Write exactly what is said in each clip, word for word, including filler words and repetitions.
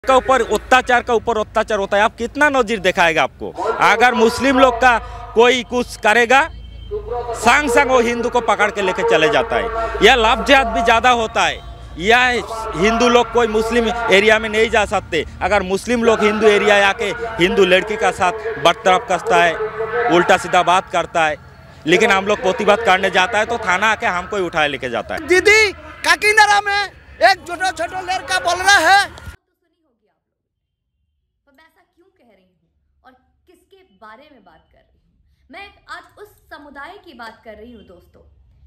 का ऊपर अत्याचार का ऊपर अत्याचार होता है। आप कितना नजीर दिखाएगा आपको? अगर मुस्लिम लोग का कोई कुछ करेगा, संग संग वो हिंदू को पकड़ के लेके चले जाता है। यह लाभ जिहाद भी ज़्यादा होता है। यह हिंदू लोग कोई मुस्लिम एरिया में नहीं जा सकते। अगर मुस्लिम लोग हिंदू एरिया आके हिंदू लड़की का साथ बर्ताव करता है, उल्टा सीधा बात करता है, लेकिन हम लोग प्रतिवाद करने जाता है तो थाना आके हमको ही उठाए लेके जाता है। दीदी काकीनारा में एक छोटा छोटा लड़का बोल रहा है, किसके बारे में बात कर रही हूँ मैं? आज उस समुदाय की बात कर रही हूँ दोस्तों,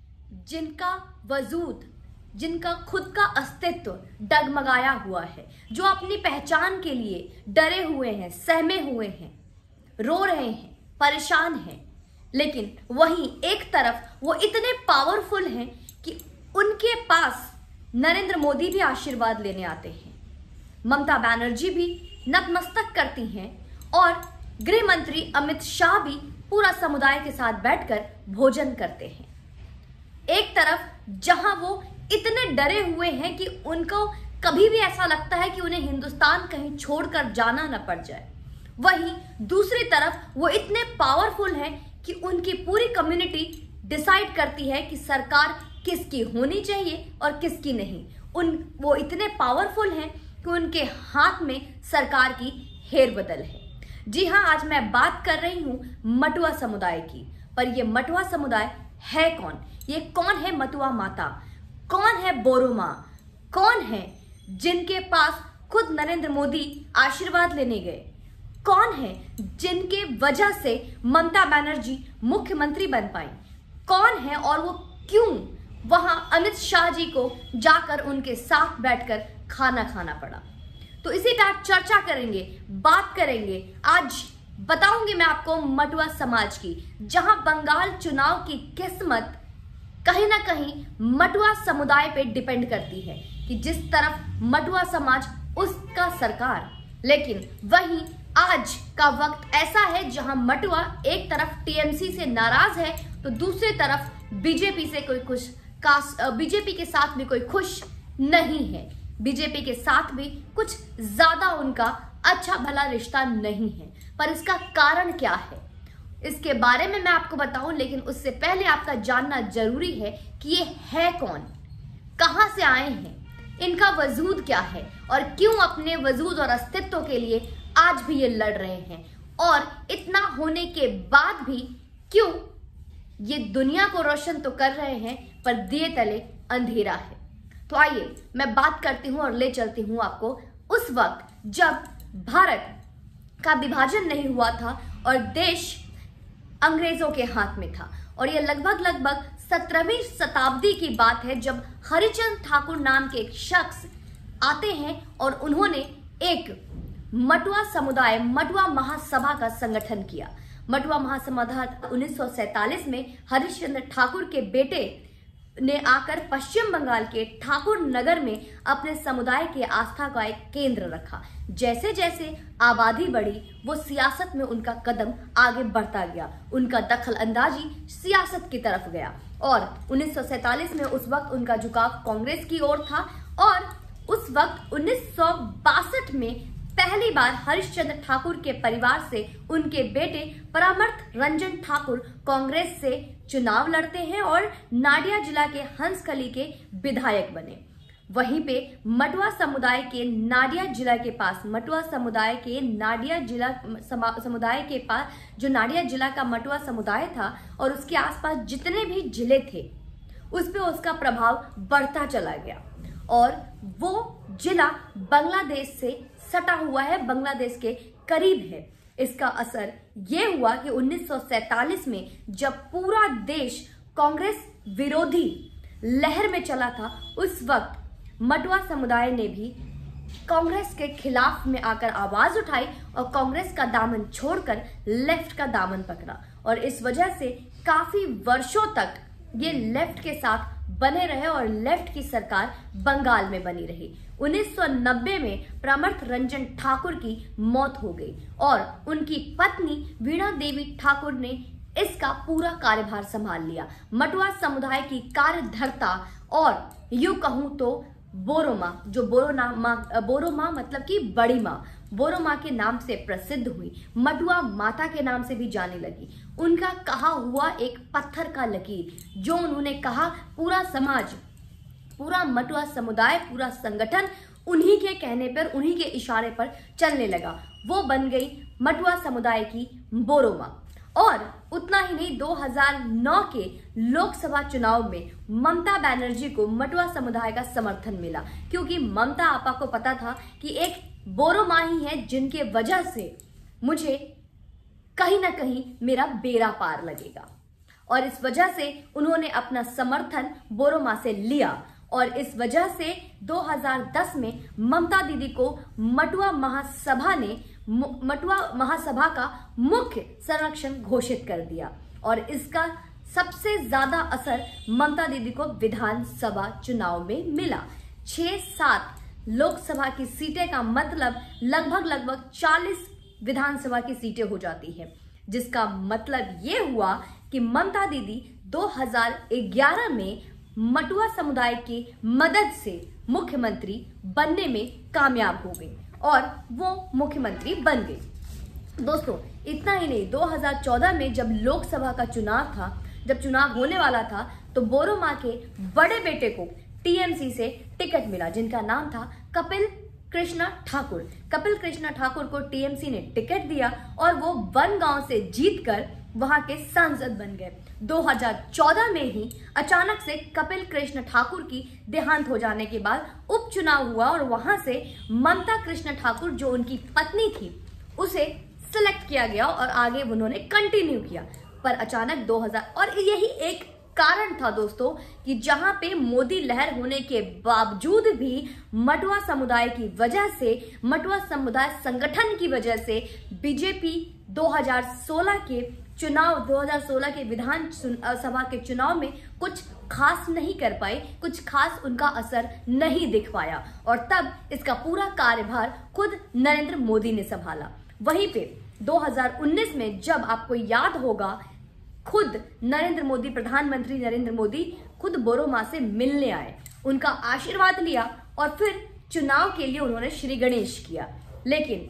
जिनका वजूद, जिनका खुद का अस्तित्व डगमगाया हुआ है, जो अपनी पहचान के लिए डरे हुए हैं, सहमे हुए हैं, रो रहे हैं, परेशान हैं। लेकिन वहीं एक तरफ वो इतने पावरफुल हैं कि उनके पास नरेंद्र मोदी भी आशीर्वाद लेने आते हैं, ममता बनर्जी भी नतमस्तक करती हैं और गृह मंत्री अमित शाह भी पूरा समुदाय के साथ बैठकर भोजन करते हैं। एक तरफ जहां वो इतने डरे हुए हैं कि उनको कभी भी ऐसा लगता है कि उन्हें हिंदुस्तान कहीं छोड़कर जाना न पड़ जाए, वहीं दूसरी तरफ वो इतने पावरफुल हैं कि उनकी पूरी कम्युनिटी डिसाइड करती है कि सरकार किसकी होनी चाहिए और किसकी नहीं। उन वो इतने पावरफुल हैं कि उनके हाथ में सरकार की हेरबदल है। जी हाँ, आज मैं बात कर रही हूँ मटुआ समुदाय की। पर ये मटुआ समुदाय है कौन? ये कौन है मटुआ माता? कौन है बोरो माँ? कौन है जिनके पास खुद नरेंद्र मोदी आशीर्वाद लेने गए? कौन है जिनके वजह से ममता बनर्जी मुख्यमंत्री बन पाई? कौन है और वो क्यों वहां अमित शाह जी को जाकर उनके साथ बैठकर खाना खाना पड़ा? तो इसी पर चर्चा करेंगे, बात करेंगे। आज बताऊंगी मैं आपको मटुआ समाज की, जहां बंगाल चुनाव की किस्मत कहीं ना कहीं मटुआ समुदाय पे डिपेंड करती है कि जिस तरफ मटुआ समाज उसका सरकार। लेकिन वहीं आज का वक्त ऐसा है जहां मटुआ एक तरफ टीएमसी से नाराज है तो दूसरी तरफ बीजेपी से कोई खुश बीजेपी के साथ भी कोई खुश नहीं है। बीजेपी के साथ भी कुछ ज्यादा उनका अच्छा भला रिश्ता नहीं है। पर इसका कारण क्या है, इसके बारे में मैं आपको बताऊं, लेकिन उससे पहले आपका जानना जरूरी है कि ये है कौन, कहां से आए हैं, इनका वजूद क्या है और क्यों अपने वजूद और अस्तित्व के लिए आज भी ये लड़ रहे हैं, और इतना होने के बाद भी क्यों ये दुनिया को रोशन तो कर रहे हैं पर दिए तले अंधेरा है। तो आइए मैं बात करती हूं और ले चलती हूं आपको उस वक्त जब भारत का विभाजन नहीं हुआ था और देश अंग्रेजों के हाथ में था। और यह लगभग लगभग सत्रहवीं शताब्दी की बात है, जब हरिचंद ठाकुर नाम के एक शख्स आते हैं और उन्होंने एक मटुआ समुदाय मटुआ महासभा का संगठन किया। मटुआ महासभा उन्नीस सौ सैतालीस में हरिश्चंद्र ठाकुर के बेटे ने आकर पश्चिम बंगाल के ठाकुर नगर में अपने समुदाय के आस्था का एक केंद्र रखा। जैसे जैसे आबादी बढ़ी, वो सियासत में उनका कदम आगे बढ़ता गया, उनका दखल अंदाजी सियासत की तरफ गया। और उन्नीस सौ सैतालीस में उस वक्त उनका झुकाव कांग्रेस की ओर था। और उस वक्त उन्नीस सौ बासठ में पहली बार हरिश्चंद्र ठाकुर के परिवार से उनके बेटे परामर्थ रंजन ठाकुर कांग्रेस से चुनाव लड़ते हैं और नाडिया जिला के हंसकली के विधायक बने। वहीं पे मटुआ समुदाय के नाडिया जिला के पास मटुआ समुदाय के नाडिया जिला समुदाय के पास जो नाडिया जिला का मटुआ समुदाय था और उसके आसपास जितने भी जिले थे, उस पे उसका प्रभाव बढ़ता चला गया और वो जिला बांग्लादेश से सटा हुआ है, बांग्लादेश के करीब है। इसका असर ये हुआ कि उन्नीस सौ सैतालीस में जब पूरा देश कांग्रेस विरोधी लहर में चला था, उस वक्त मटुआ समुदाय ने भी कांग्रेस के खिलाफ में आकर आवाज उठाई और कांग्रेस का दामन छोड़कर लेफ्ट का दामन पकड़ा। और इस वजह से काफी वर्षों तक ये लेफ्ट के साथ बने रहे और लेफ्ट की सरकार बंगाल में बनी रही। उन्नीस सौ नब्बे में परामर्थ रंजन ठाकुर की मौत हो गई और उनकी पत्नी वीणा देवी ठाकुर ने इसका पूरा कार्यभार संभाल लिया। मटुआ समुदाय की कार्यधर्ता और यूं कहूं तो बोरो माँ, जो बोरो नाम माँ बोरो माँ मतलब कि बड़ी माँ, बोरो माँ के नाम से प्रसिद्ध हुई, मटुआ माता के नाम से भी जाने लगी। उनका कहा हुआ एक पत्थर का लकीर, जो उन्होंने कहा, पूरा समाज, पूरा मटुआ समुदाय, पूरा संगठन उन्हीं के कहने पर, उन्हीं के इशारे पर चलने लगा। वो बन गई मटुआ समुदाय की बोरो माँ। और उतना ही नहीं, दो हज़ार नौ के लोकसभा चुनाव में ममता बनर्जी को मटुआ समुदाय का समर्थन मिला, क्योंकि ममता आपा को पता था कि एक बोरो माँ ही है जिनके वजह से मुझे कहीं ना कहीं मेरा बेड़ा पार लगेगा। और इस वजह से उन्होंने अपना समर्थन बोरो माँ से लिया। और इस वजह से दो हज़ार दस में ममता दीदी को मटुआ महासभा ने मटुआ महासभा का मुख्य संरक्षण घोषित कर दिया। और इसका सबसे ज्यादा असर ममता दीदी को विधानसभा चुनाव में मिला। छह सात लोकसभा की सीटें का मतलब लगभग लगभग चालीस विधानसभा की सीटें हो जाती है, जिसका मतलब ये हुआ कि ममता दीदी दो हज़ार ग्यारह में मटुआ समुदाय की मदद से मुख्यमंत्री बनने में कामयाब हो गई और वो मुख्यमंत्री बन गई। दोस्तों, इतना ही नहीं, दो हज़ार चौदह में जब लोकसभा का चुनाव था, जब चुनाव होने वाला था, तो बोरो माँ के बड़े बेटे को टीएमसी से टिकट मिला, जिनका नाम था कपिल कृष्णा ठाकुर। कपिल कृष्णा ठाकुर को टीएमसी ने टिकट दिया और वो बनगांव से जीतकर वहां के सांसद बन गए। दो हज़ार चौदह में ही अचानक से कपिल कृष्ण ठाकुर की देहांत हो जाने के बाद उपचुनाव हुआ और वहां से ममता कृष्ण ठाकुर, जो उनकी पत्नी थी, उसे सिलेक्ट किया गया और आगे उन्होंने कंटिन्यू किया। पर अचानक दो हज़ार, और यही एक कारण था दोस्तों कि जहां पे मोदी लहर होने के बावजूद भी मटुआ समुदाय की वजह से, मटुआ समुदाय संगठन की वजह से बीजेपी दो हज़ार सोलह के चुनाव, दो हज़ार सोलह के विधान सभा के चुनाव में कुछ खास नहीं कर पाई, कुछ खास उनका असर नहीं दिख पाया। और तब इसका पूरा कार्यभार खुद नरेंद्र मोदी ने संभाला। वहीं पे दो हज़ार उन्नीस में, जब आपको याद होगा, खुद नरेंद्र मोदी, प्रधानमंत्री नरेंद्र मोदी खुद बोरो माँ से मिलने आए, उनका आशीर्वाद लिया और फिर चुनाव के लिए उन्होंने श्री गणेश किया। लेकिन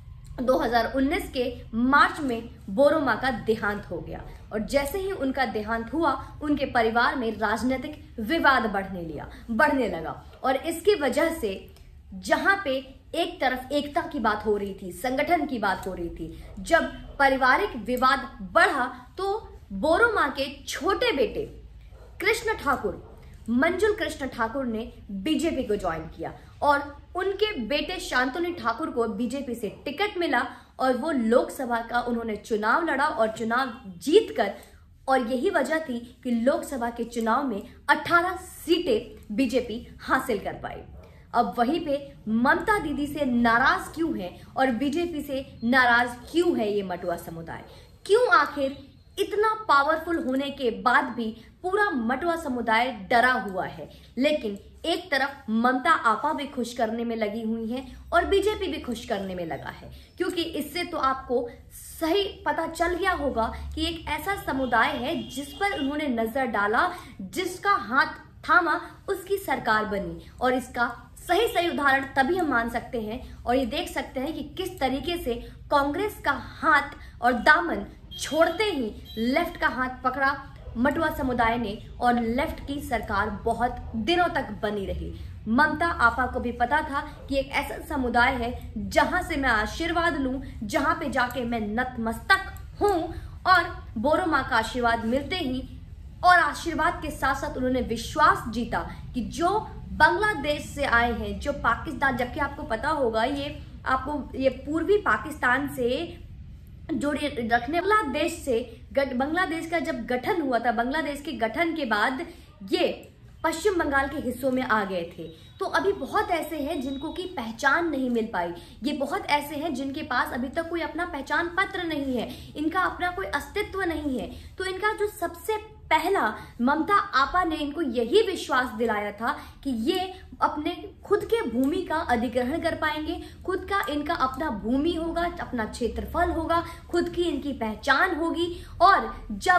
दो हज़ार उन्नीस के मार्च में बोरो माँ का देहांत हो गया और जैसे ही उनका देहांत हुआ, उनके परिवार में राजनीतिक विवाद बढ़ने लिया बढ़ने लगा। और इसकी वजह से जहां पे एक तरफ एकता की बात हो रही थी, संगठन की बात हो रही थी, जब पारिवारिक विवाद बढ़ा तो बोरो माँ के छोटे बेटे कृष्ण ठाकुर, मंजुल कृष्ण ठाकुर ने बीजेपी को ज्वाइन किया और उनके बेटे शांतनु ठाकुर को बीजेपी से टिकट मिला और वो लोकसभा का उन्होंने चुनाव लड़ा और चुनाव जीतकर, और यही वजह थी कि लोकसभा के चुनाव में अठारह सीटें बीजेपी हासिल कर पाई। अब वहीं पे ममता दीदी से नाराज क्यों है और बीजेपी से नाराज क्यों है ये मटुआ समुदाय? क्यों आखिर इतना पावरफुल होने के बाद भी पूरा मटुआ समुदाय डरा हुआ है? लेकिन एक तरफ ममता आपा भी खुश करने में लगी हुई है और बीजेपी भी खुश करने में लगा है, क्योंकि इससे तो आपको सही पता चल गया होगा कि एक ऐसा समुदाय है जिस पर उन्होंने नजर डाला, जिसका हाथ थामा, उसकी सरकार बनी। और इसका सही सही उदाहरण तभी हम मान सकते हैं और ये देख सकते हैं कि किस तरीके से कांग्रेस का हाथ और दामन छोड़ते ही लेफ्ट का हाथ पकड़ा मटुआ समुदाय ने और लेफ्ट की सरकार बहुत दिनों तक बनी रही। ममता आपा को भी पता था कि एक ऐसा समुदाय है जहां से मैं आशीर्वाद लूं, जहां पे जाके मैं नतमस्तक हूं, और बोरो माँ का आशीर्वाद मिलते ही और आशीर्वाद के साथ साथ उन्होंने विश्वास जीता कि जो बांग्लादेश से आए हैं, जो पाकिस्तान, जबकि आपको पता होगा ये आपको ये पूर्वी पाकिस्तान से जोड़े रखने, बांग्लादेश से बांग्लादेश का जब गठन हुआ था, बांग्लादेश के गठन के बाद ये पश्चिम बंगाल के हिस्सों में आ गए थे। तो अभी बहुत ऐसे हैं जिनको की पहचान नहीं मिल पाई, ये बहुत ऐसे हैं जिनके पास अभी तक कोई अपना पहचान पत्र नहीं है, इनका अपना कोई अस्तित्व नहीं है। तो इनका जो सबसे पहला ममता आपा ने इनको यही विश्वास दिलाया था कि ये अपने खुद के भूमि का अधिग्रहण कर पाएंगे, खुद का इनका अपना भूमि होगा, अपना क्षेत्रफल होगा, खुद की इनकी पहचान होगी। और जब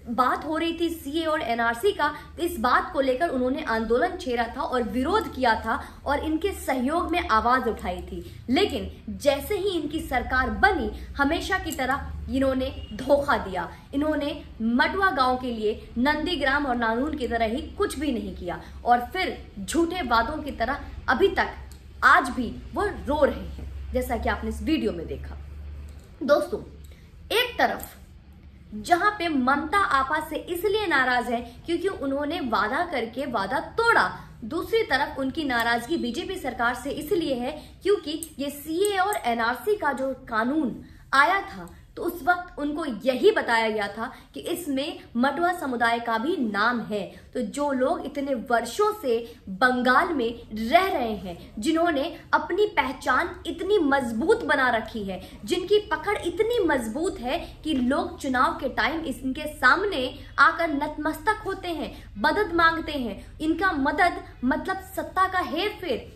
बात हो रही थी सीए और एनआरसी का, इस बात को लेकर उन्होंने आंदोलन छेड़ा था और विरोध किया था और इनके सहयोग में आवाज उठाई थी। लेकिन जैसे ही इनकी सरकार बनी, हमेशा की तरह इन्होंने धोखा दिया। इन्होंने मटुआ गांव के लिए नंदीग्राम और नानून की तरह ही कुछ भी नहीं किया और फिर झूठे वादों की तरह अभी तक आज भी वो रो रहे हैं, जैसा कि आपने इस वीडियो में देखा। दोस्तों, एक तरफ जहां पे ममता आपा से इसलिए नाराज है क्योंकि उन्होंने वादा करके वादा तोड़ा, दूसरी तरफ उनकी नाराजगी बीजेपी सरकार से इसलिए है क्योंकि ये सीए और एनआरसी का जो कानून आया था तो उस वक्त उनको यही बताया गया था कि इसमें मटुआ समुदाय का भी नाम है। तो जो लोग इतने वर्षों से बंगाल में रह रहे हैं, जिन्होंने अपनी पहचान इतनी मजबूत बना रखी है, जिनकी पकड़ इतनी मजबूत है कि लोग चुनाव के टाइम इनके सामने आकर नतमस्तक होते हैं, मदद मांगते हैं। इनका मदद मतलब सत्ता का हेर फेर,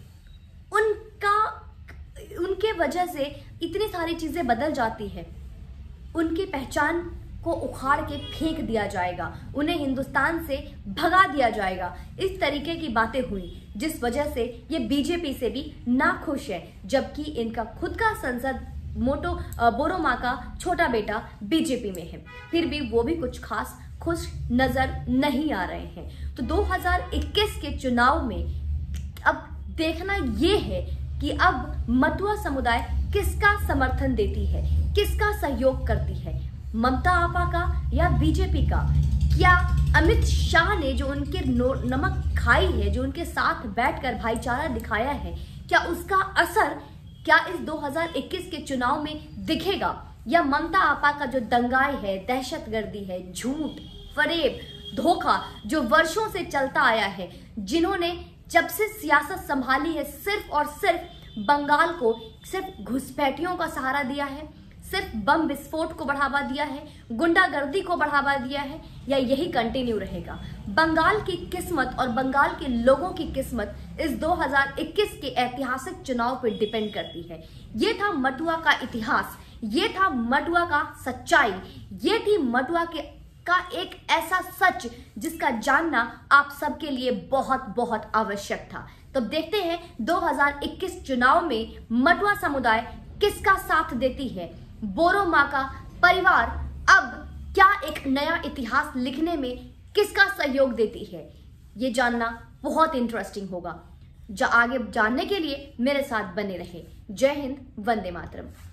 उनका उनके वजह से इतनी सारी चीजें बदल जाती है। उनकी पहचान को उखाड़ के फेंक दिया जाएगा, उन्हें हिंदुस्तान से भगा दिया जाएगा। इस तरीके की बातें हुई जिस वजह से ये बीजेपी से भी नाखुश है, जबकि इनका खुद का संसद मोटो बोरोमा का छोटा बेटा बीजेपी में है, फिर भी वो भी कुछ खास खुश नजर नहीं आ रहे हैं। तो दो हज़ार इक्कीस के चुनाव में अब देखना ये है कि अब मटुआ समुदाय किसका समर्थन देती है, किसका सहयोग करती है, ममता आपा का या बीजेपी का। क्या अमित शाह ने जो उनके नमक खाई है, जो उनके साथ बैठकर भाईचारा दिखाया है, क्या उसका असर क्या इस दो हज़ार इक्कीस के चुनाव में दिखेगा, या ममता आपा का जो दंगाई है, दहशतगर्दी है, झूठ, फरेब, धोखा जो वर्षों से चलता आया है, जिन्होंने जब से सियासत संभाली है सिर्फ और सिर्फ बंगाल को सिर्फ घुसपैठियों का सहारा दिया है, सिर्फ बम विस्फोट को बढ़ावा दिया है, गुंडागर्दी को बढ़ावा दिया है, या यही कंटिन्यू रहेगा? बंगाल की किस्मत और बंगाल के लोगों की किस्मत इस दो हज़ार इक्कीस के ऐतिहासिक चुनाव पर डिपेंड करती है। ये था मटुआ का इतिहास, ये था मटुआ का सच्चाई, ये थी मटुआ के का एक ऐसा सच जिसका जानना आप सबके लिए बहुत बहुत आवश्यक था। तो देखते हैं दो हज़ार इक्कीस चुनाव में मटुआ समुदाय किसका साथ देती है। बोरोमा का परिवार अब क्या एक नया इतिहास लिखने में किसका सहयोग देती है, ये जानना बहुत इंटरेस्टिंग होगा। जा आगे जानने के लिए मेरे साथ बने रहे। जय हिंद, वंदे मातरम।